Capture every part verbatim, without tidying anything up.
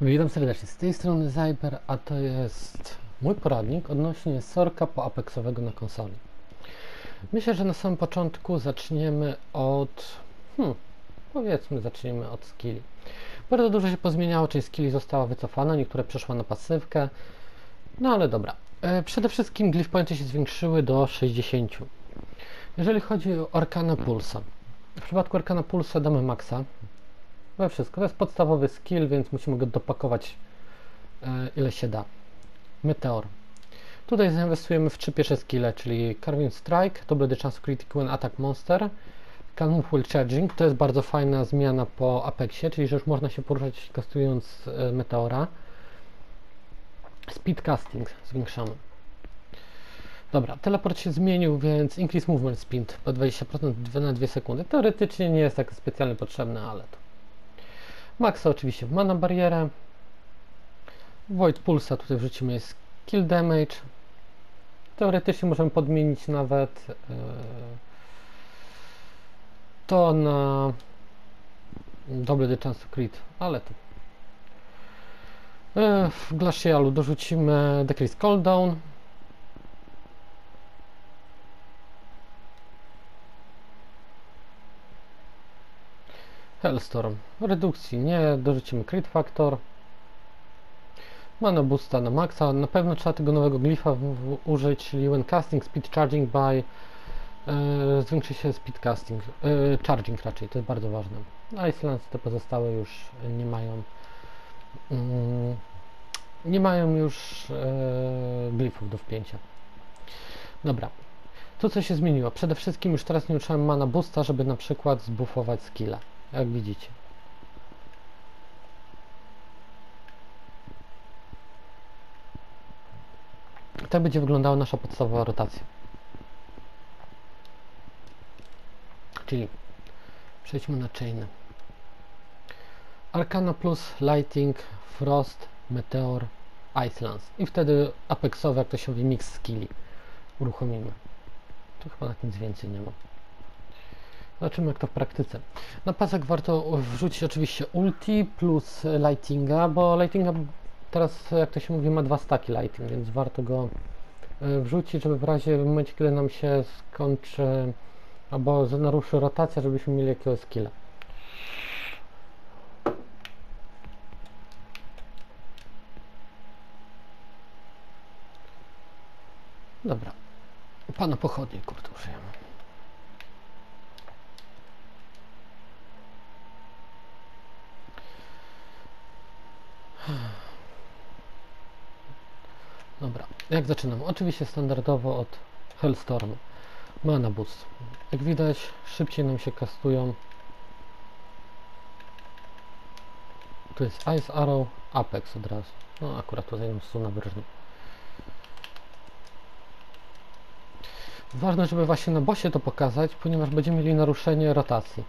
Witam serdecznie, z tej strony Zyper, a to jest mój poradnik odnośnie Sorka po Apexowego na konsoli. Myślę, że na samym początku zaczniemy od, hmm, powiedzmy zaczniemy od skilli. Bardzo dużo się pozmieniało, czyli skilli została wycofana, niektóre przeszła na pasywkę, no ale dobra. E, przede wszystkim glyph pointy się zwiększyły do sześćdziesięciu. Jeżeli chodzi o Arcana Pulsa, w przypadku Arcana Pulsa damy maksa. We wszystko. To jest podstawowy skill, więc musimy go dopakować e, ile się da. Meteor. Tutaj zainwestujemy w trzy pierwsze skille, czyli Carving Strike, Double the chance of critical when attack monster, Can move while charging. To jest bardzo fajna zmiana po Apexie, czyli że już można się poruszać kastując e, Meteora. Speed casting zwiększamy. Dobra, teleport się zmienił, więc increase movement speed o dwadzieścia procent na dwie sekundy. Teoretycznie nie jest tak specjalnie potrzebne, ale to. Maxa oczywiście w mana barierę. Void Pulsa tutaj wrzucimy jest kill damage. Teoretycznie możemy podmienić nawet yy, to na double the chance to crit, ale to yy, w Glacialu dorzucimy decrease cooldown. Hellstorm. Redukcji nie, dorzucimy crit factor. Mana boosta na maksa. Na pewno trzeba tego nowego glifa użyć, czyli when casting speed charging by yy, zwiększy się speed casting, yy, charging raczej, to jest bardzo ważne. Icelands te pozostałe już nie mają yy, nie mają już yy, glifów do wpięcia. Dobra. To co się zmieniło? Przede wszystkim już teraz nie uczyłem mana boosta, żeby na przykład zbuffować skilla. Jak widzicie. Tak będzie wyglądała nasza podstawowa rotacja. Czyli przejdźmy na chainy. Arcana plus Lighting, Frost, Meteor, Icelands. I wtedy Apexowy, jak to się mówi, mix skilli uruchomimy. Tu chyba na nic więcej nie ma. Zobaczymy jak to w praktyce. Na pasek warto wrzucić oczywiście ulti plus lightinga, bo lightinga teraz, jak to się mówi, ma dwa staki lighting, więc warto go wrzucić, żeby w razie, w momencie kiedy nam się skończy albo naruszy rotacja, żebyśmy mieli jakiegoś skilla. Dobra. Pana pochodnie, kurde, użyjemy. Dobra, jak zaczynamy? Oczywiście standardowo od Hellstormu. Mana boost. Jak widać, szybciej nam się kastują. Tu jest Ice Arrow, Apex od razu. No akurat tutaj nam su nabrżnie. Ważne, żeby właśnie na bossie to pokazać, ponieważ będziemy mieli naruszenie rotacji.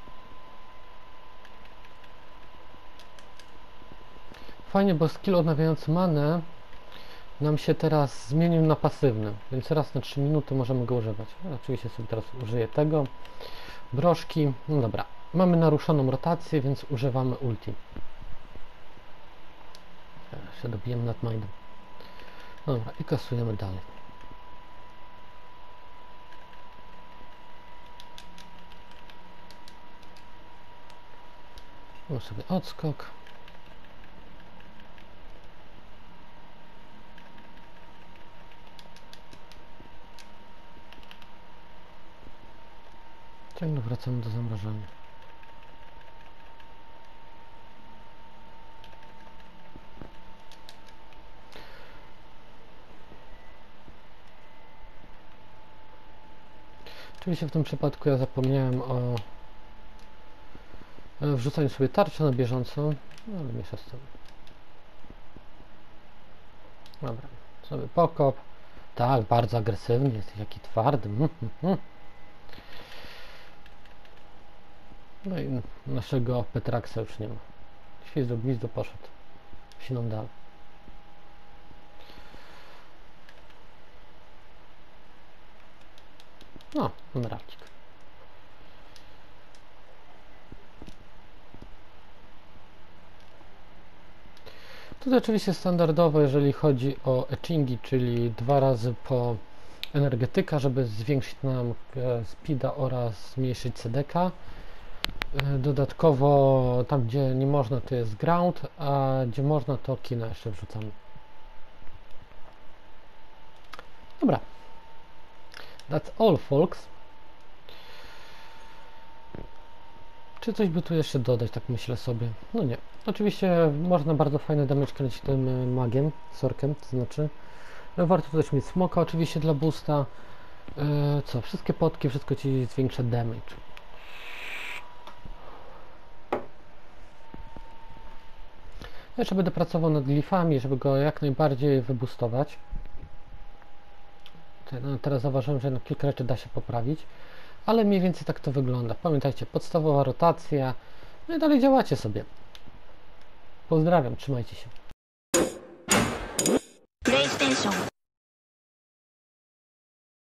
Fajnie, bo skill odnawiający manę nam się teraz zmienił na pasywny, więc raz na trzy minuty możemy go używać. Ja oczywiście sobie teraz użyję tego. Broszki, no dobra. Mamy naruszoną rotację, więc używamy ulti. Ja się dobijemy nad mindem. Dobra, i kasujemy dalej. Mamy sobie odskok. Ciągle wracamy do zamrażania. Oczywiście w tym przypadku ja zapomniałem o wrzucaniu sobie tarczy na bieżąco, no ale miesza z tym. Dobra, sobie pokop. Tak, bardzo agresywny, jesteś jaki twardy. Mm, mm, mm. No i naszego Petraxa już nie ma. Świzdro gwizdo poszedł. Siną dalej. No, emeraldzik. Tutaj oczywiście standardowo, jeżeli chodzi o etchingi, czyli dwa razy po energetyka, żeby zwiększyć nam e, speeda oraz zmniejszyć C D K. E, dodatkowo tam, gdzie nie można, to jest ground, a gdzie można, to kina jeszcze wrzucamy. Dobra. That's all, folks. Czy coś by tu jeszcze dodać, tak myślę sobie? No nie. Oczywiście można bardzo fajny damage kręcić tym magiem, sorkiem, to znaczy. Warto też mieć smoka oczywiście dla boosta. Yy, co? Wszystkie potki, wszystko ci zwiększa damage. Jeszcze będę pracował nad glifami, żeby go jak najbardziej wyboostować. No, teraz zauważyłem, że na kilka rzeczy da się poprawić. Ale mniej więcej tak to wygląda. Pamiętajcie, podstawowa rotacja. No i dalej działacie sobie. Pozdrawiam, trzymajcie się. PlayStation.